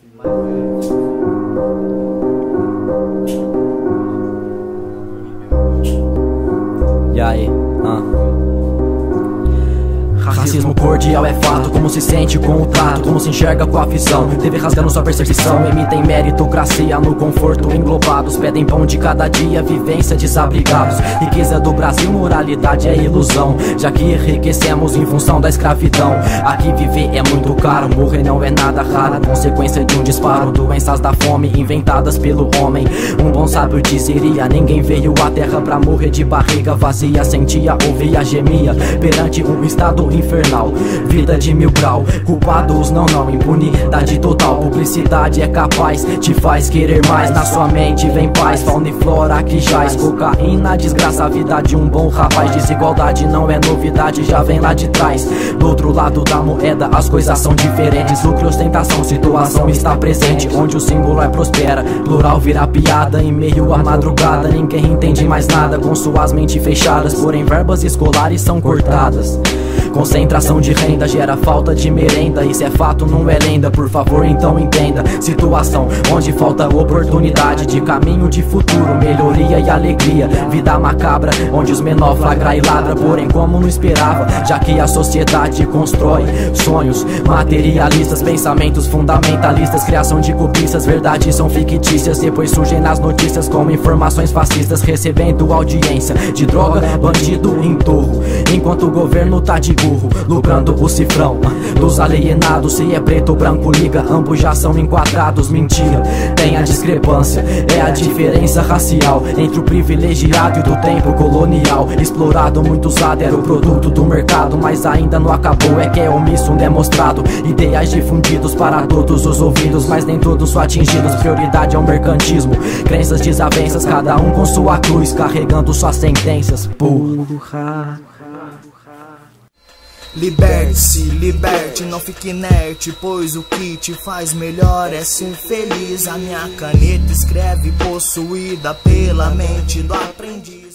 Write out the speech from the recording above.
E aí? Racismo cordial é fato, como se sente com o trato, como se enxerga com a visão, teve rasgando sua percepção, emitem meritocracia no conforto englobados, pedem pão de cada dia, vivência desabrigados, riqueza do Brasil, moralidade é ilusão, já que enriquecemos em função da escravidão, aqui viver é muito caro, morrer não é nada raro, consequência de um disparo, doenças da fome inventadas pelo homem, um bom sábio dizeria, ninguém veio à terra pra morrer de barriga vazia, sentia, ouvia, gemia, perante um estado infernal, vida de 1000 grau, culpados não, impunidade total, publicidade é capaz, te faz querer mais, na sua mente vem paz, fauna e flora que jaz, cocaína, desgraça a vida de um bom rapaz, desigualdade não é novidade, já vem lá de trás, do outro lado da moeda as coisas são diferentes, lucro e ostentação, situação está presente, onde o singular prospera, plural vira piada, em meio à madrugada, ninguém entende mais nada, com suas mentes fechadas, porém verbas escolares são cortadas. Concentração de renda gera falta de merenda, isso é fato, não é lenda, por favor então entenda. Situação onde falta oportunidade de caminho de futuro, melhoria e alegria. Vida macabra, onde os menores flagra e ladra, porém como não esperava, já que a sociedade constrói sonhos materialistas, pensamentos fundamentalistas, criação de cobiças, verdades são fictícias, depois surgem nas notícias como informações fascistas, recebendo audiência de droga, bandido em torro, enquanto o governo tá de burro, lucrando o cifrão dos alienados. Se é preto ou branco liga, ambos já são enquadrados. Mentira, tem a discrepância, é a diferença racial entre o privilegiado e do tempo colonial. Explorado, muito usado, era o produto do mercado, mas ainda não acabou, é que é omisso, demonstrado. Ideais difundidos para todos os ouvidos, mas nem todos são atingidos. Prioridade é o mercantismo, crenças, desavenças, cada um com sua cruz, carregando suas sentenças. Porra. Liberte-se, liberte, não fique inerte, pois o que te faz melhor é ser feliz. A minha caneta escreve, possuída pela mente do aprendiz.